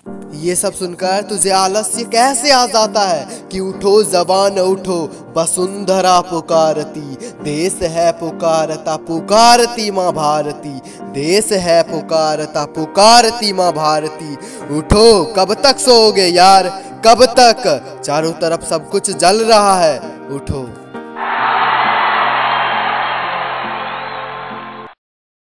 ये सब सुनकर तुझे आलस्य कैसे आ जाता है कि उठो जवान उठो, वसुंधरा पुकारती, देश है पुकारता पुकारती माँ भारती, देश है पुकारता पुकारती माँ भारती। उठो, कब तक सोओगे यार, कब तक? चारों तरफ सब कुछ जल रहा है, उठो।